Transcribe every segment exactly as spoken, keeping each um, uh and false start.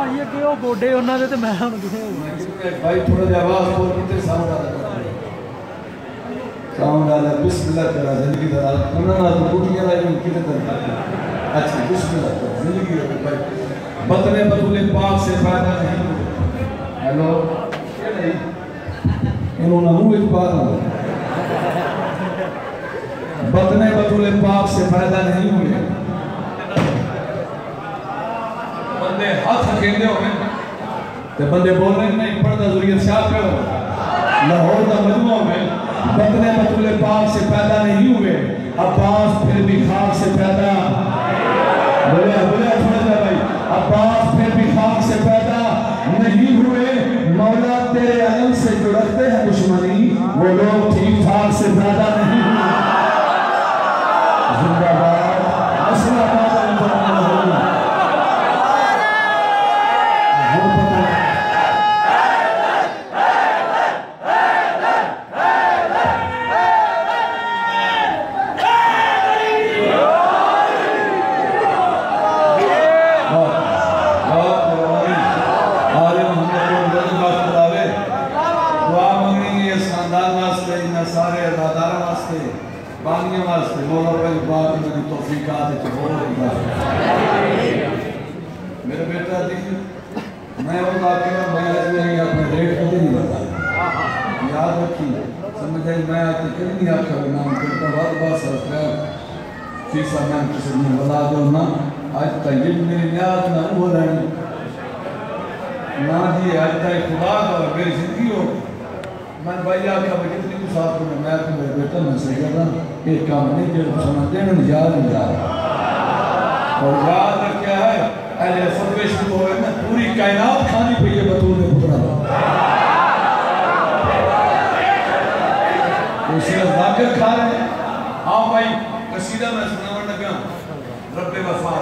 ये कि वो गोडे उन्होंने तो मैं हम किसे भाई थोड़ा सा आवाज बोल कितने साउंड आ रहा है साउंड आ रहा है बिस्मिल्लाह करा जिंदगी दा उन्होंने ना तो कुटियां लाई कितने दिन अच्छा बिस्मिल्लाह करा जिंदगी है भाई बतने बतूले पाक से पैदा नहीं हुए हेलो इन्होंने मुंह में बात बतने बतूले पाक से पैदा नहीं हुए बंदे हाथ खेलते हो तो बंदे बोल रहे नहीं पढ़ना जरूरी शाह पे हो लाहौर का मजमा में बतने बतूले पाक से पैदा नहीं हुए अब्बास फिर भी खाक से पैदा बोले बोले थोड़ा भाई अब्बास फिर भी खाक से पैदा नहीं हुए मौला तेरे अलम से जो रखते हैं दुश्मनी वो लोग ठीक ठाक से पैदा नहीं हुए जिंदाबाद असलाबाद मेरा बेटा देखिए मैं वो बात कर मैं नहीं अपने रेट कभी नहीं बताया याद रखिए समझ आई मैं आके कभी नहीं आपका नाम करता बात बात सरकार फीसा मैं किसी ने बता दो ना आज तक ये मेरी याद ना हो रही ना जी आज तक खुदा का मेरी जिंदगी हो मैं भाई आका मैं कितनी कुछ साथ में मैं तो मेरे बेटा मैं सही कर रहा ये काम नहीं जो समझते हैं ना याद नहीं याद और याद क्या है अरे फतवे शुरू हो गए ना पूरी कायनात खानी पई है बतूल में पुत्रा उसे जाकर खा रहे हैं आओ भाई कसीदा में सुनावन लगा रब्बे वफा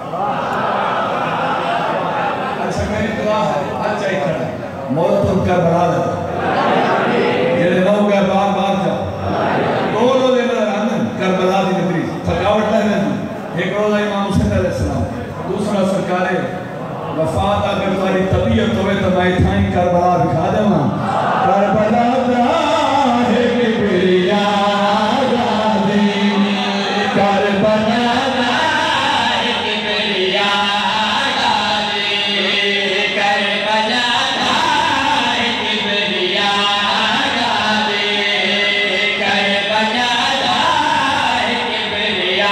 अच्छा मेरी दुआ है अच्छा ही खड़ा मौत उनका बना दे जेड़े नौ गए बार बार जाओ दोनों दिन आनंद करबला दी नगरी थकावट है एक रोज इमाम हुसैन अलैहिस्सलाम दूसरा सरकार वफात अगर तुम्हारी तबीयत होवे तो मैं थाई करबला दिखा देवा करबला है कि बिरिया गादी करबला है कि बिरिया गादी करबला है कि बिरिया गादी करबला है कि बिरिया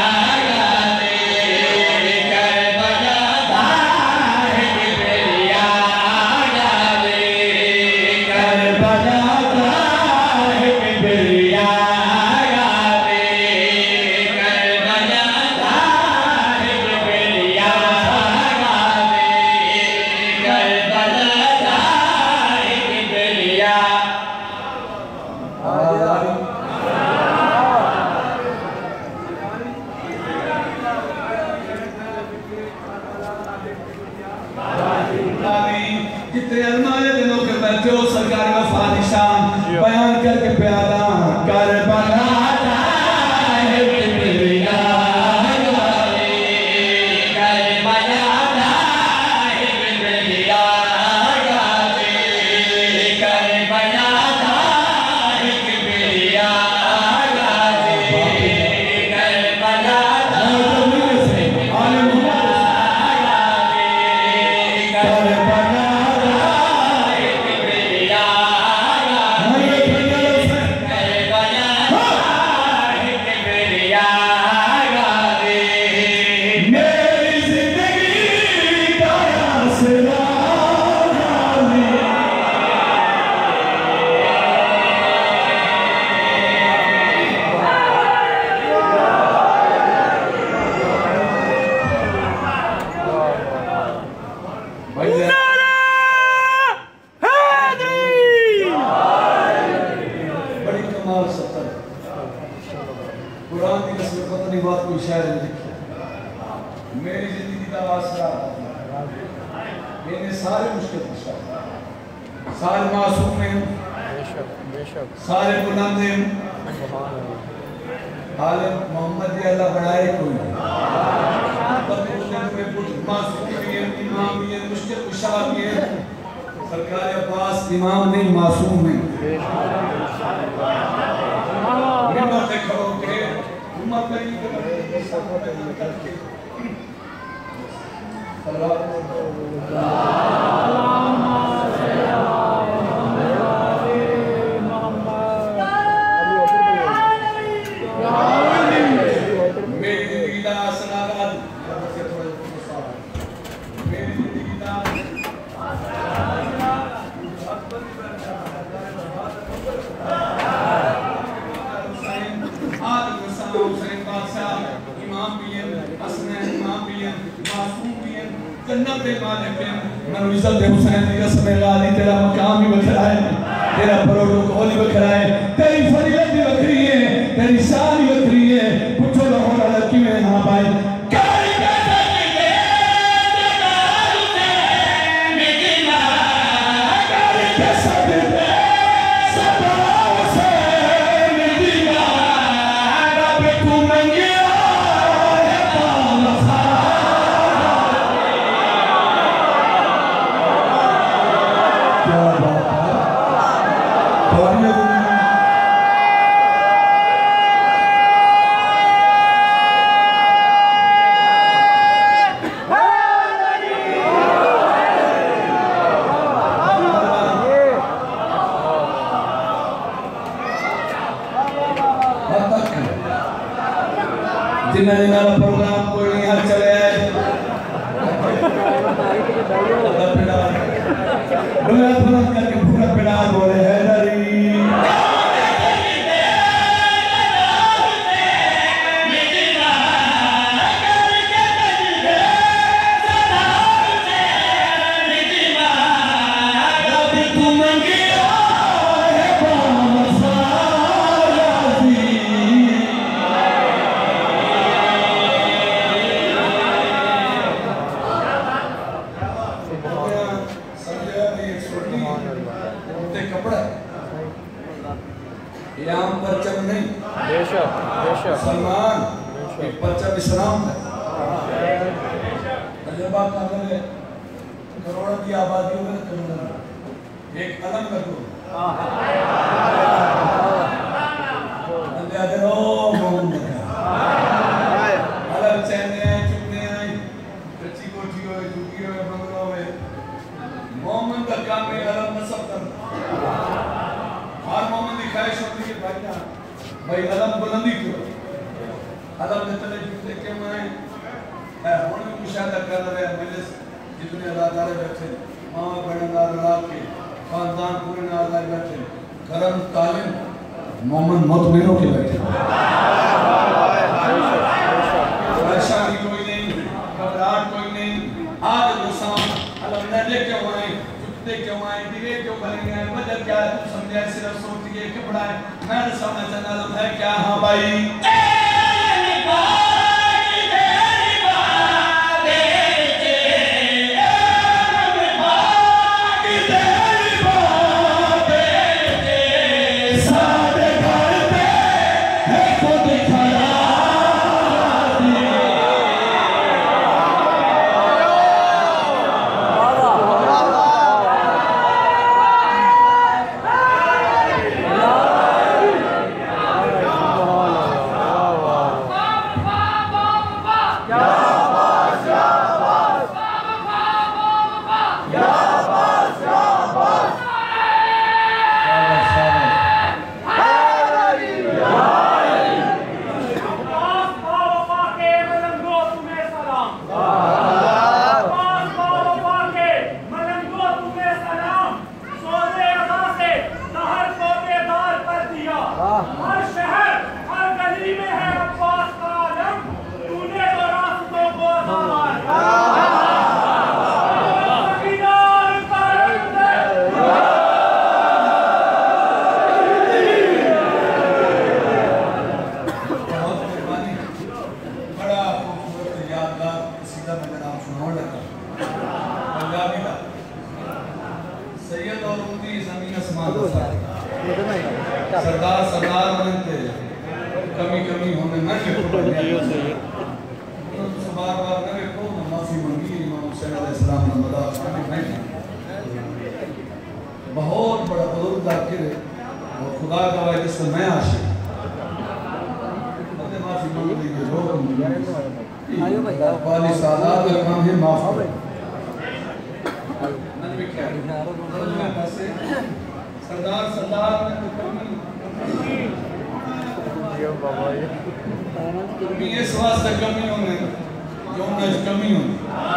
जितने अलमारे दिनों के बैठे हो सरकारी वफा निशान बयान करके प्यादा करबला है कि बिरिया गादी करबला है कि बिरिया गादी करबला है कि बिरिया गादी करबला कुरान की कसम पता नहीं बात कोई शायर ने लिखी मेरी जिंदगी का वास्ता मैंने सारे मुश्किल कुशा सारे मासूम हैं सारे बुलंद हैं आलम मोहम्मद ये अल्लाह बढ़ाए कोई मासूम भी है इमाम भी है मुश्किल खुशहाल किए सरकार अब्बास इमाम नहीं मासूम नहीं मिंबर पे खड़ो के उम्मत करी के करके मेरी जिंदगी दा सनाबाद मेरी जिंदगी दा हुसैन बादशाह इमाम भी हैं हसनैन इमाम भी हैं मासूम भी हैं जन्नत के मालिक हैं मैं इज्जत हुसैन की कसम अल्लाह तेरा मकाम भी बखरा है तेरा प्रोटोकॉल भी बखरा है तेरी फजीलत भी बखरी है तेरी शान भी बखरी है पूछो लाहौर वाला किवें हां भाई जिन्हें मेरा प्रोग्राम कोई नहीं हल चले करके पूरा पिटार बोले है इनाम परचम नहीं बेशक बेशक सलमान एक परचम इस्लाम है तजुर्बा कर ले करोड़ों की आबादी में तुम एक अलम कर दो अंदर ओ मोहम्मद अलग चैने आए चुपने आए कच्ची कोठी हो झुकी हो बंगलों में मोहम्मद का काम है अलम नस्ब करना हर मोहम्मद की ख्वाहिश होती है भाई ना भाई अलम बुलंदी क्यों अलम ने तले जूते क्यों आए है होने में मुशाहिदा कर रहे हैं मेरे जितने अदाकारे बैठे माँ बहनदार लाभ के खानदान पूरे नाज़ार बैठे करम तालिम मोहम्मद मुतमिनों के बैठे परेशानी कोई नहीं घबराहट कोई नहीं आज गुस्साम अलम ने लेके आए जुत्ते क्यों आए दिए क्यों भरेंगे हैं वजह क्या है तुम समझे सिर्फ सोच के कपड़ा है मैं समझ चंदा है क्या हाँ भाई सरदार सरदार बनते कमी कमी होने न बार बार न माफी मंगी इमाम हुसैन अलैहिस्सलाम ने बता जाकिर है और खुदा का वाह जिसको मैं आशिक बंदे माफी मांग लेंगे लोग आयो भाई वाली सादात का काम है माफ करो नबी क्या सरदार सरदार यो बाबा ये कमी इस वास्ते कमी होने जो न कमी होने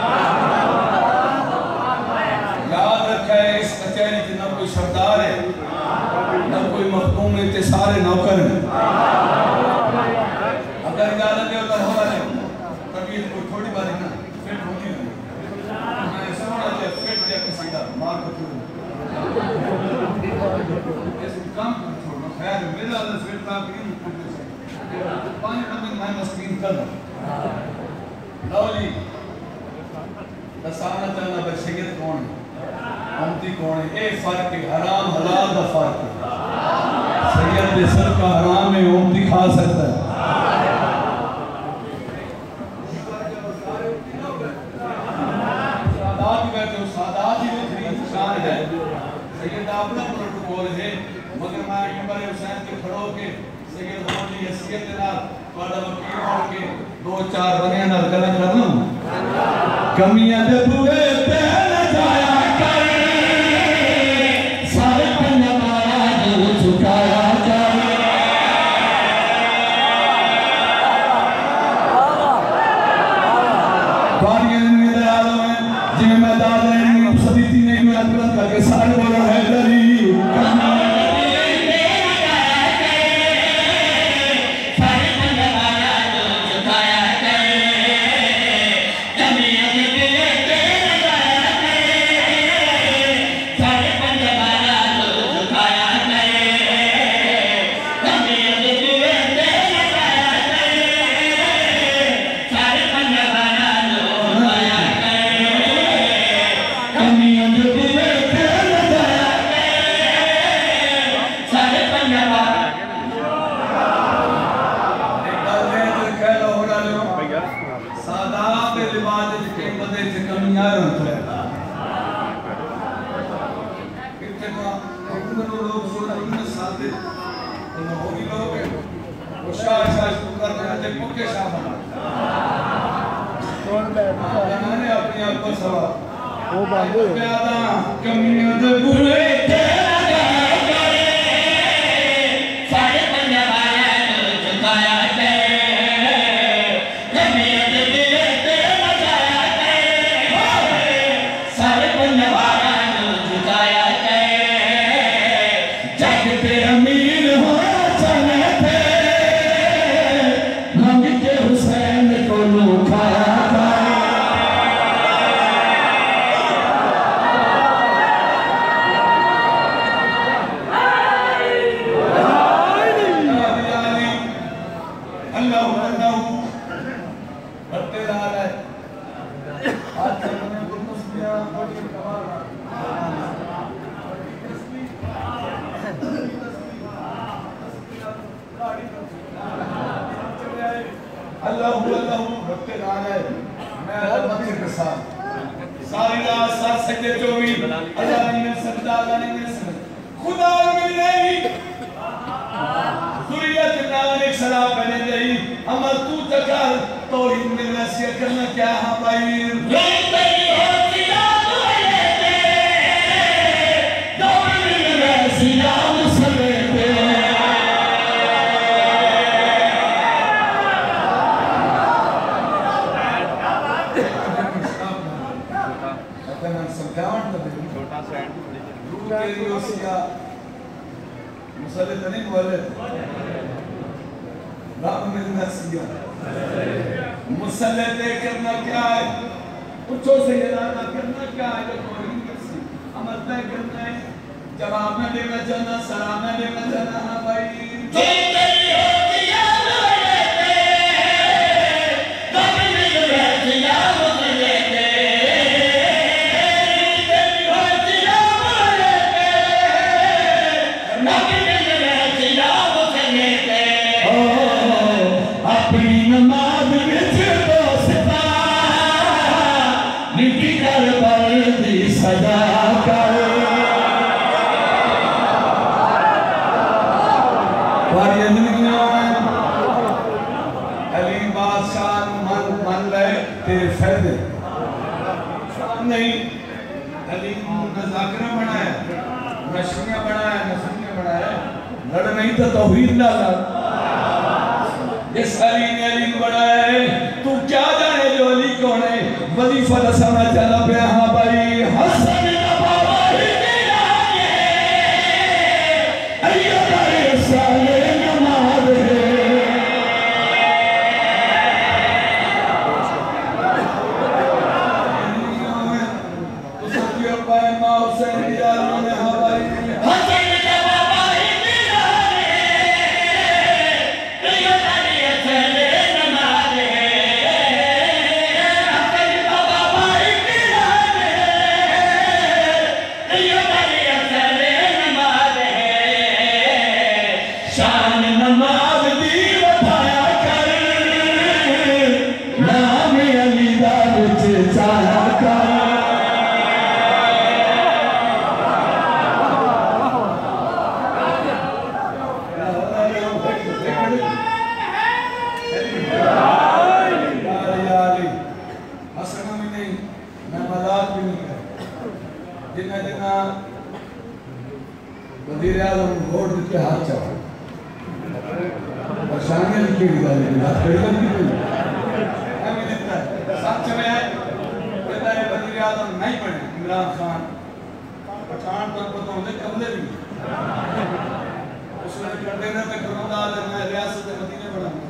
याद रखा है इस कचहरी के ना कोई सरदार है ना कोई महकूम है ते सारे नौकर हैं अगर इजाजत दे तो हो रहा है कभी कोई थोड़ी बात है ना फिट होनी है मैं समझा जे फिट जे किसी का मार को इस काम को छोड़ो खैर मेरा अल्लाह फिट का भी पानी बंदे मैं मस्कीन कर लवली दसाना चलना पर सैयद कौन है उम्मती कौन है ए फर्क है हराम हलाल का फर्क है सैयद दे सर का हराम है उम्मती खा सकता है सादात में तो सादात ही में शान है सैयद अपना प्रोटोकॉल है मगर मैं नंबर हुसैन के खड़ो के सैयद होने की हैसियत के नाल बड़ा वकील होकर के दो चार बनियां नाल गल करना कमियां दे बुए पे न जाया कर सारे पंजवारा जो झुकाया कर बारियां में दयाल में जिन्हें मैं दाद लेनी सदीती नहीं मैं अकबर करके सारे बोला है दरी कमियां दे बुरे नहीं अली नजाकरा बनाया नशनिया बनाया नशनिया बनाया लड़ नहीं तो तौहीद ना लड़ जिस अली ने अली बनाया है तू क्या जाने जो अली कौन है वजीफा दसाना चला पे हाँ भाई हसन का बाबा ही तेरा ये अली हमारे साले नमाज है तो सत्य पाए माँ हुसैन की जान में हाँ भाई हसन का बाबा ही तेरा ये अली हमारे साले नमाज है हसन का बाबा ही तेरा ये अली हमारे साले नमाज है शान नमाज दी बताया कर नाम अली दा विच चाया कर जिन्ना जिन्ना वज़ीर आज़म वोट देते हाथ चाहो परेशानियां लिखी गई गाली में हाथ खड़ी करती कोई हमें दिखता है सच में है कहता है वज़ीर आज़म नहीं बने इमरान खान पठान पर पता होने कमले भी उसने कर देना तो करना मैं रियासत मदीना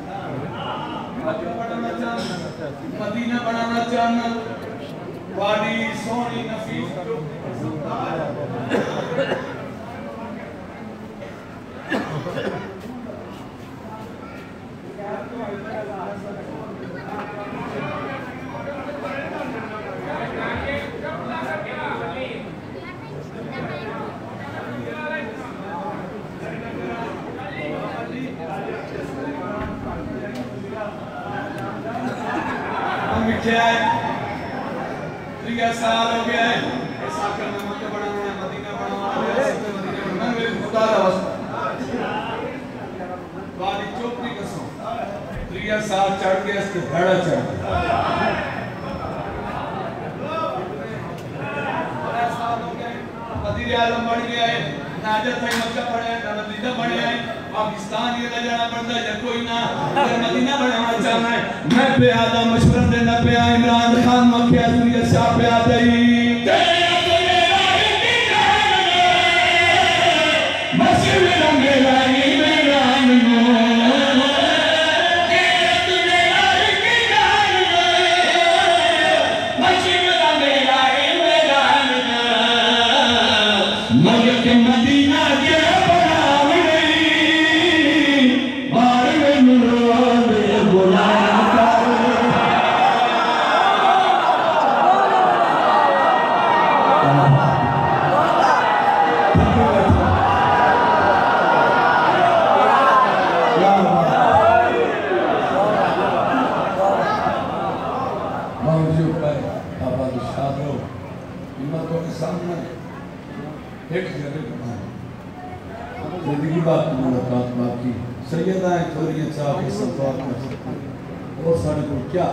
बनाना मदीना बनाना चाहना वादी सोनी नफीस मिठे साल हो गया है ऐसा करना मक्का बनाना है मदीना बनाना है रियासत मदीना बनाना है खुदा का वास्ता वादी चुप नहीं कसो त्रिया साल चढ़ गया इसके बड़ा चढ़ बड़ा साल हो गया वज़ीर आज़म बढ़ गया है नाजत है मक्का पड़े है मदीना बने है पाकिस्तान ये न जाना पड़ता है कोई ना अगर मदीना बनाना चाहना है मैं पे आदा मशवरा देना पे इमरान खान मक्के दुनिया शाह पे आ गई मशवरा मेरा इमरान नो मशवरा मेरा इमरान नो मगर के मदीना के जिंदगी बात मुलाकात बाकी सैयदाएं थोड़ी चाह के संवाद कर सकते और सारे को क्या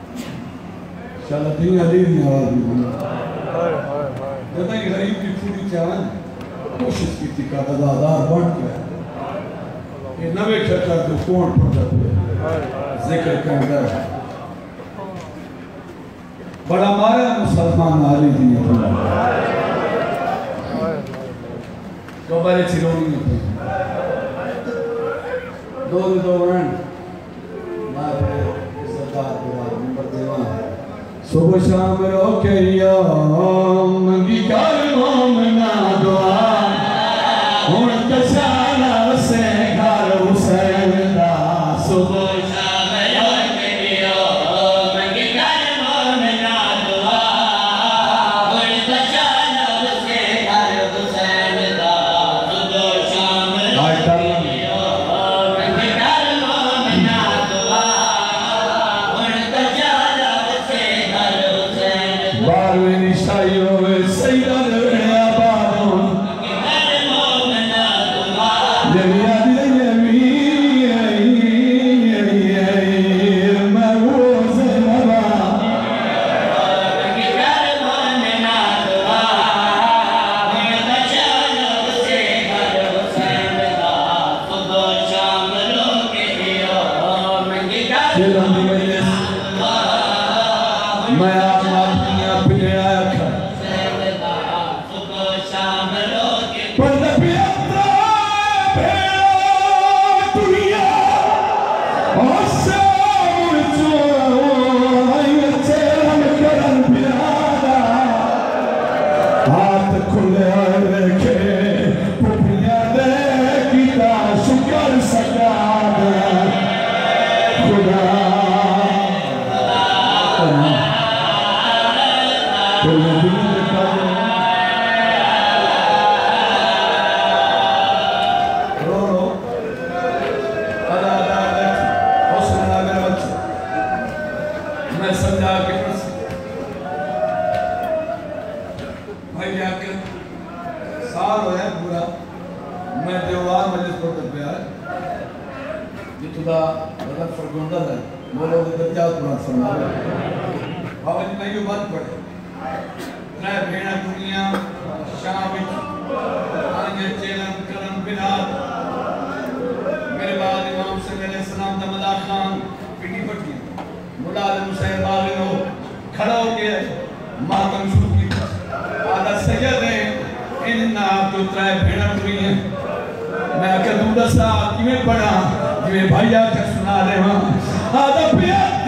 शायद अली की आवाज भी बोला जब ही गरीब की पूरी चाहन कोशिश की थी का अदादार बढ़ गया ये नवे चक्कर जो कौन पड़ता है जिक्र करता है बड़ा मारा मुसलमान आली दी तो बारे चिरोनी में दो दो वन मारे सरदार के बाद नंबर देवा सुबह शाम रोके या मंगी कर मोमना दुआ हुन तशाला से घर हुसैन दा सुबह शाम रोके या मंगी कर मोमना दुआ हुन तशाला से घर हुसैन दा खुले रखे पुपिया दे किता शुक्र सकार खुदा मैं क्या दूर सा किमें पढ़ा जिमें भाई आके सुना रहे वहाँ आधा पिया